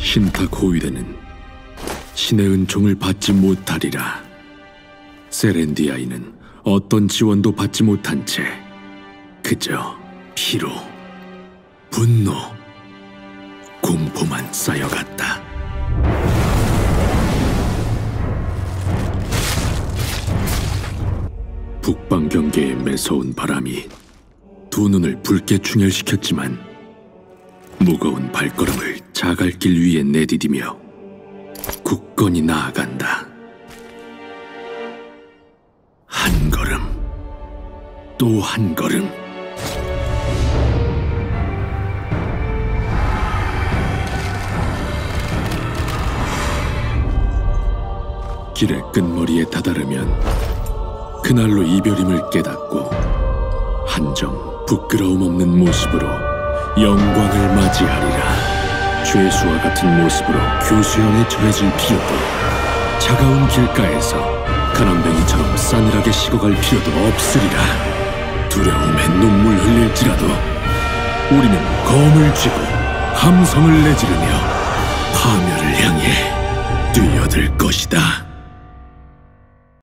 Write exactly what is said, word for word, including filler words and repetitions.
신탁 호위대는 신의 은총을 받지 못하리라. 세렌디아인은 어떤 지원도 받지 못한 채 그저 피로, 분노, 공포만 쌓여갔다. 북방 경계의 매서운 바람이 두 눈을 붉게 충혈시켰지만 무거운 발걸음을 자갈길 위에 내디디며 굳건히 나아간다. 한 걸음, 또 한 걸음. 길의 끝머리에 다다르면 그날로 이별임을 깨닫고 한점 부끄러움 없는 모습으로 영광을 맞이하리라. 죄수와 같은 모습으로 교수형에 처해질 필요도, 차가운 길가에서 가난뱅이처럼 싸늘하게 식어갈 필요도 없으리라. 두려움에 눈물 흘릴지라도 우리는 검을 쥐고 함성을 내지르며 파멸을 향해 뛰어들 것이다.